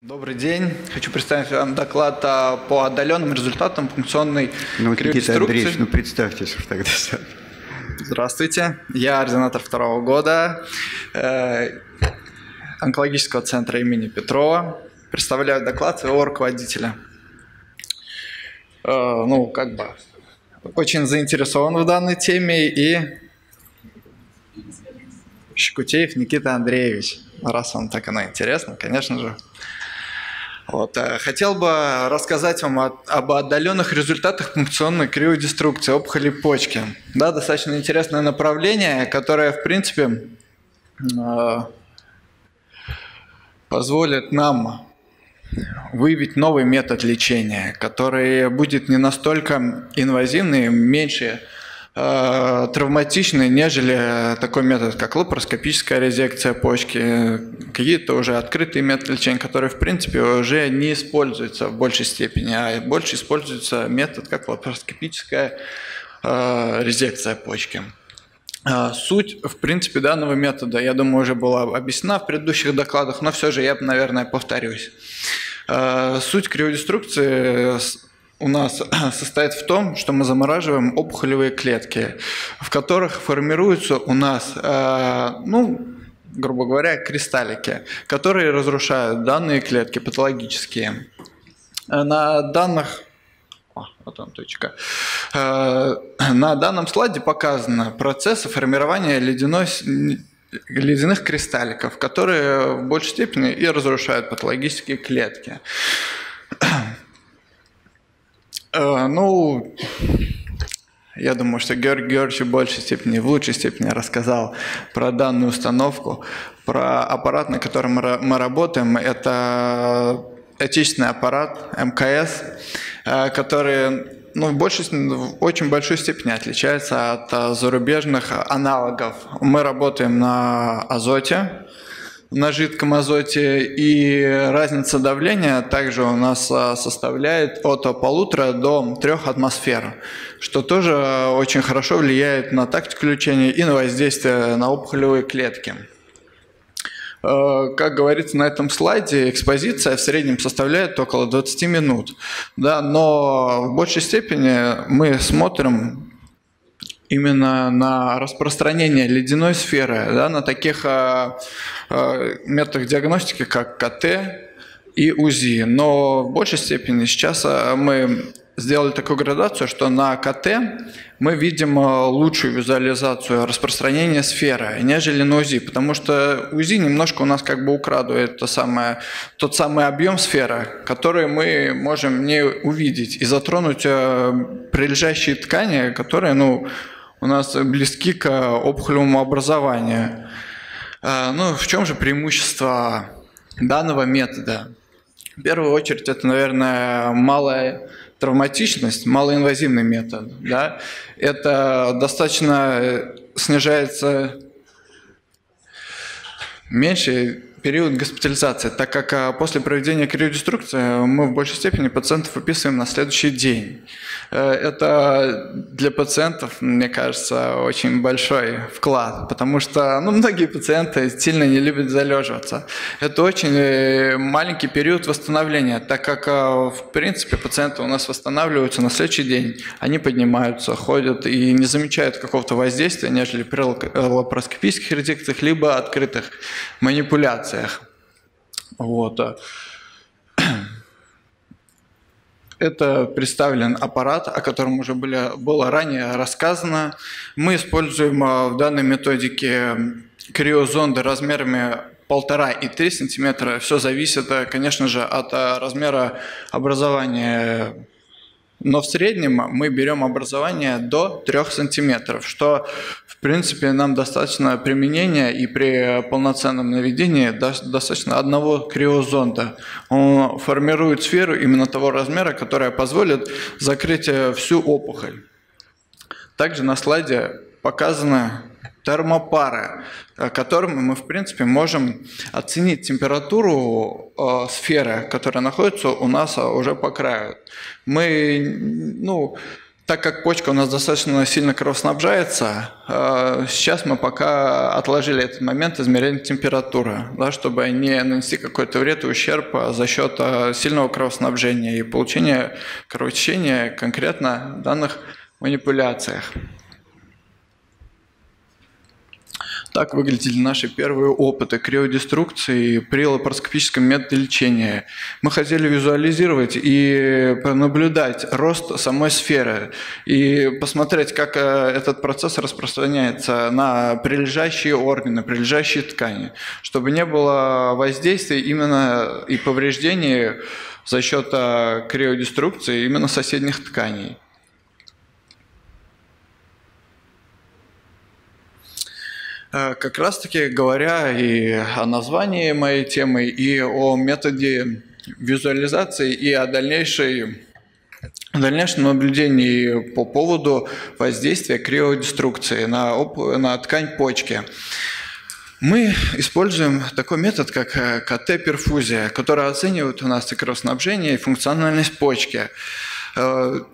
Добрый день. Хочу представить вам доклад по отдаленным результатам функционной Никита Андреевич, криодеструкции. представьтесь тогда. Здравствуйте. Я ординатор второго года онкологического центра имени Петрова. Представляю доклад своего руководителя. Очень заинтересован в данной теме и Щекутеев Никита Андреевич. Раз вам так оно интересно, конечно же. Хотел бы рассказать вам об отдаленных результатах функционной криодеструкции опухоли почки. Да, достаточно интересное направление, которое, в принципе, позволит нам выявить новый метод лечения, который будет не настолько инвазивный, меньше травматичный, нежели такой метод, как лапароскопическая резекция почки, какие-то уже открытые методы лечения, которые, в принципе, уже не используются в большей степени, а больше используется метод, как лапароскопическая резекция почки. Суть, в принципе, данного метода, я думаю, уже была объяснена в предыдущих докладах, но все же я, наверное, повторюсь. Суть криодеструкции у нас состоит в том, что мы замораживаем опухолевые клетки, в которых формируются у нас, грубо говоря, кристаллики, которые разрушают данные клетки патологические. На данном слайде показаны процессы формирования ледяных кристалликов, которые в большей степени и разрушают патологические клетки. Я думаю, что Георгий Георгиевич в большей степени рассказал про данную установку, про аппарат, на котором мы работаем. Это отечественный аппарат МКС, который в очень большой степени отличается от зарубежных аналогов. Мы работаем на азоте, на жидком азоте, и разница давления также у нас составляет от 1,5 до 3 атмосфер, что тоже очень хорошо влияет на тактику лечения и на воздействие на опухолевые клетки. Как говорится на этом слайде, экспозиция в среднем составляет около 20 минут, да, но в большей степени мы смотрим именно на распространение ледяной сферы, да, на таких методах диагностики, как КТ и УЗИ. Но в большей степени сейчас мы сделали такую градацию, что на КТ мы видим лучшую визуализацию распространения сферы, нежели на УЗИ, потому что УЗИ немножко у нас как бы украдывает тот самый объем сферы, который мы можем не увидеть и затронуть прилежащие ткани, которые у нас близки к опухолевому образованию. В чем же преимущество данного метода? В первую очередь, это, наверное, малая травматичность, малоинвазивный метод. Да? Это достаточно снижается меньший период госпитализации, так как после проведения криодеструкции мы в большей степени пациентов выписываем на следующий день. Это для пациентов, мне кажется, очень большой вклад, потому что многие пациенты сильно не любят залеживаться. Это очень маленький период восстановления, так как, в принципе, пациенты у нас восстанавливаются на следующий день. Они поднимаются, ходят и не замечают какого-то воздействия, нежели при лапароскопических резекциях либо открытых манипуляциях. Это представлен аппарат, о котором уже было ранее рассказано. Мы используем в данной методике криозонды размерами 1,5 и 3 см. Все зависит, конечно же, от размера образования. Но в среднем мы берем образование до 3 см, что, в принципе, нам достаточно применения, и при полноценном наведении достаточно одного криозонда. Он формирует сферу именно того размера, которая позволит закрыть всю опухоль. Также на слайде показаны термопары, которыми мы, в принципе, можем оценить температуру сферы, которая находится у нас уже по краю. так как почка у нас достаточно сильно кровоснабжается, сейчас мы пока отложили этот момент измерения температуры, да, чтобы не нанести какой-то вред и ущерб за счет сильного кровоснабжения и получения кровотечения конкретно в данных манипуляциях. Так выглядели наши первые опыты криодеструкции при лапароскопическом методе лечения. Мы хотели визуализировать и наблюдать рост самой сферы и посмотреть, как этот процесс распространяется на прилежащие органы, прилежащие ткани, чтобы не было воздействия именно и повреждений за счет криодеструкции именно соседних тканей. Как раз-таки говоря и о названии моей темы, и о методе визуализации, и о дальнейшем наблюдении по поводу воздействия криодеструкции на ткань почки. Мы используем такой метод, как КТ-перфузия, который оценивает у нас и кровоснабжение, и функциональность почки. Так.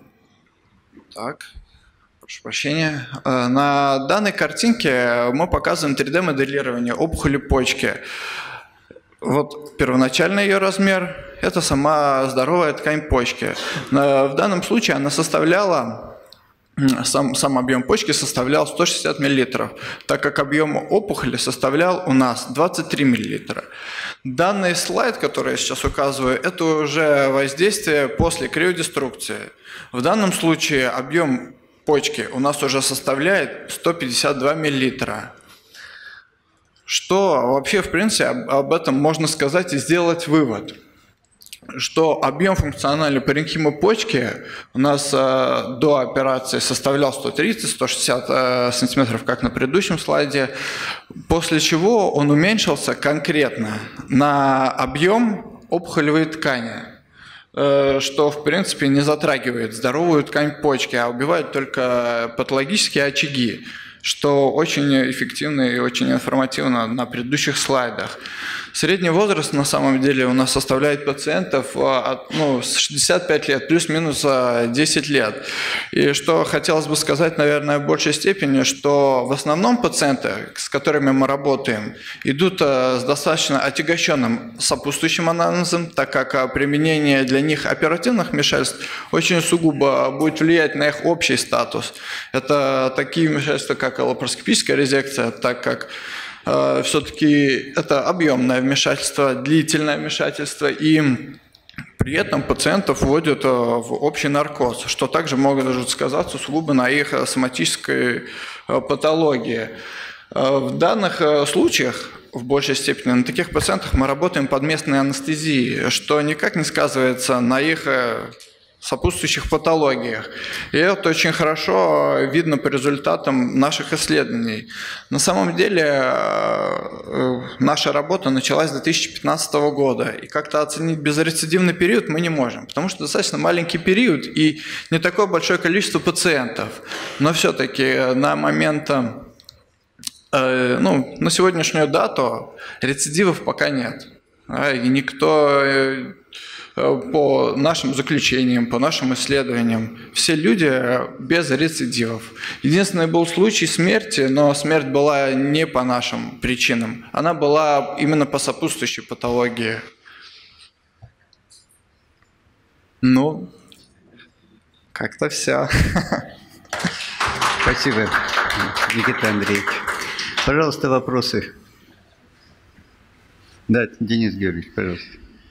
Прошу прощения. На данной картинке мы показываем 3D-моделирование опухоли почки. Вот первоначальный ее размер – это сама здоровая ткань почки. В данном случае она составляла, сам объем почки составлял 160 мл, так как объем опухоли составлял у нас 23 мл. Данный слайд, который я сейчас указываю, это уже воздействие после криодеструкции. В данном случае объем почки у нас уже составляет 152 мл. Что вообще, в принципе, об этом можно сказать и сделать вывод, что объем функциональной паренхимы почки у нас до операции составлял 130-160 сантиметров, как на предыдущем слайде, после чего он уменьшился конкретно на объем опухолевой ткани, что, в принципе, не затрагивает здоровую ткань почки, а убивает только патологические очаги, что очень эффективно и очень информативно на предыдущих слайдах. Средний возраст на самом деле у нас составляет пациентов с 65 лет, плюс-минус 10 лет. И что хотелось бы сказать, наверное, в большей степени, что в основном пациенты, с которыми мы работаем, идут с достаточно отягощенным сопутствующим анамнезом, так как применение для них оперативных вмешательств очень сугубо будет влиять на их общий статус. Это такие вмешательства, как лапароскопическая резекция, так как все-таки это объемное вмешательство, длительное вмешательство, и при этом пациентов вводят в общий наркоз, что также может сказаться сугубо на их соматической патологии. В данных случаях, в большей степени, на таких пациентах мы работаем под местной анестезией, что никак не сказывается на их сопутствующих патологиях. И это очень хорошо видно по результатам наших исследований. На самом деле наша работа началась с 2015 года, и как-то оценить безрецидивный период мы не можем, потому что достаточно маленький период и не такое большое количество пациентов. Но все-таки на момент, на сегодняшнюю дату рецидивов пока нет. И никто... По нашим заключениям, по нашим исследованиям, все люди без рецидивов. Единственный был случай смерти, но смерть была не по нашим причинам. Она была именно по сопутствующей патологии. Ну, как-то все. Спасибо, Никита Андреевич. Пожалуйста, вопросы. Да, Денис Георгиевич, пожалуйста.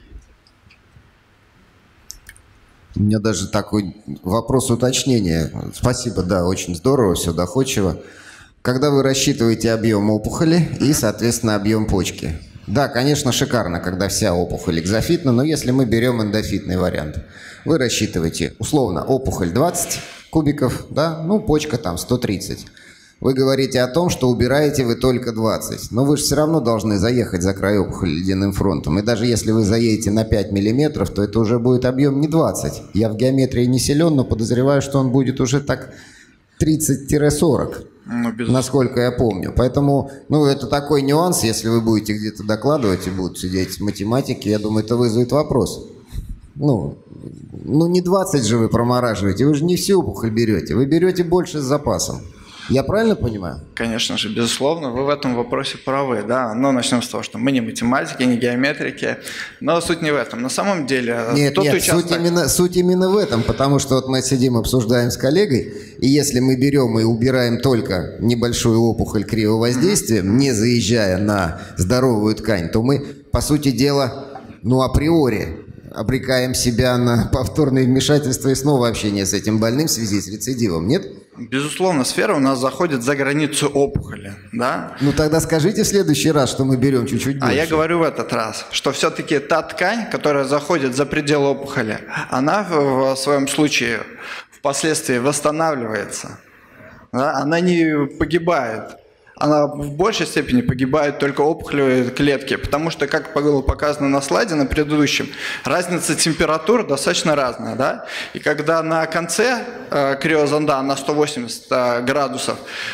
У меня даже такой вопрос уточнения. Спасибо, да, очень здорово, все доходчиво. Когда вы рассчитываете объем опухоли и, соответственно, объем почки? Да, конечно, шикарно, когда вся опухоль экзофитна, но если мы берем эндофитный вариант, вы рассчитываете, условно, опухоль 20 кубиков, да, почка там 130. Вы говорите о том, что убираете вы только 20, но вы же все равно должны заехать за край опухоли ледяным фронтом. И даже если вы заедете на 5 миллиметров, то это уже будет объем не 20. Я в геометрии не силен, но подозреваю, что он будет уже так 30-40, насколько я помню. Поэтому, это такой нюанс, если вы будете где-то докладывать и будут сидеть математики, я думаю, это вызовет вопрос. ну не 20 же вы промораживаете, вы же не всю опухоль берете, вы берете больше с запасом. Я правильно понимаю? Конечно же, безусловно, вы в этом вопросе правы, да. Но начнем с того, что мы не математики, не геометрики, но суть не в этом. На самом деле, нет, участок... суть именно в этом, потому что вот мы сидим, обсуждаем с коллегой, и если мы берем и убираем только небольшую опухоль кривого воздействия, не заезжая на здоровую ткань, то мы, по сути дела, ну априори обрекаем себя на повторное вмешательство и снова общение с этим больным в связи с рецидивом, нет? Безусловно, сфера у нас заходит за границу опухоли, да? Ну тогда скажите в следующий раз, что мы берем чуть-чуть больше. А я говорю в этот раз, что все-таки та ткань, которая заходит за пределы опухоли, она в своем случае впоследствии восстанавливается, да? Она не погибает. Она в большей степени погибают только опухолевые клетки, потому что, как было показано на слайде на предыдущем, разница температур достаточно разная, да? И когда на конце криозонда на 180 градусов,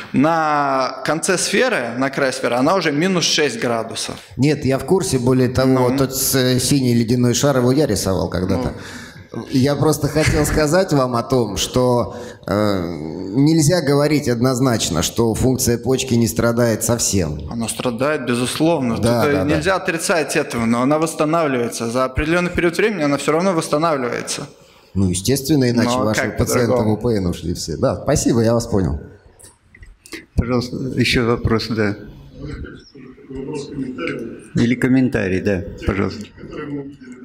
на конце сферы, на край сферы, она уже минус 6 градусов. Нет, я в курсе, более того, тот синий ледяной шар, его я рисовал когда-то. Я просто хотел сказать вам о том, что нельзя говорить однозначно, что функция почки не страдает совсем. Она страдает, безусловно. Да, нельзя отрицать этого, но она восстанавливается. За определенный период времени она все равно восстанавливается. Ну, естественно, иначе ваши пациенты в УПН ушли все. Да, спасибо, я вас понял. Пожалуйста, еще вопрос, да. Вопрос-комментарий. Или комментарий, да, пожалуйста. Который мы увидели,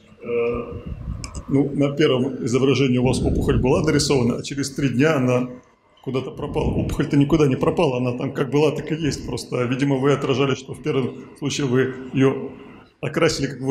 да? Ну, на первом изображении у вас опухоль была нарисована, а через 3 дня она куда-то пропала. Опухоль-то никуда не пропала, она там как была, так и есть. Просто, видимо, вы отражали, что в первом случае вы ее окрасили как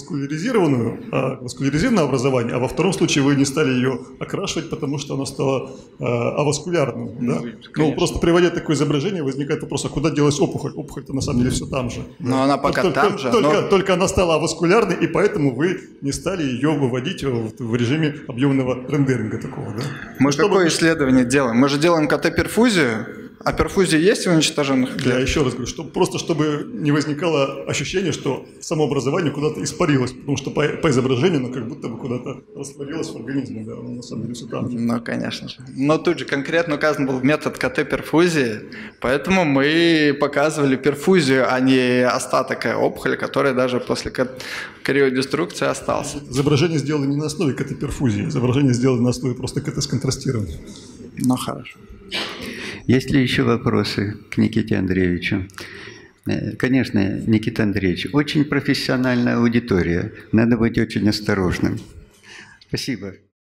васкуляризированное образование, а во втором случае вы не стали ее окрашивать, потому что она стала аваскулярным. Да? Ну, просто приводя такое изображение, возникает вопрос, а куда делась опухоль? Опухоль-то на самом деле все там же. Но она пока там же. Только она стала аваскулярной, и поэтому вы не стали ее выводить в режиме объемного рендеринга такого. Да? Мы какое исследование делаем? Мы же делаем КТ-перфузию. А перфузия есть в уничтоженных клетках? Я еще раз говорю, просто чтобы не возникало ощущение, что самообразование куда-то испарилось, потому что по изображению оно как будто бы куда-то растворилось в организме, да, на самом деле все там же. Ну, конечно же. Но тут же конкретно указан был метод КТ-перфузии, поэтому мы показывали перфузию, а не остаток опухоли, которая даже после криодеструкции остался. Изображение сделано не на основе КТ-перфузии, изображение сделано на основе просто КТ-сконтрастирования. Ну, хорошо. Есть ли еще вопросы к Никите Андреевичу? Конечно, Никита Андреевич, очень профессиональная аудитория. Надо быть очень осторожным. Спасибо.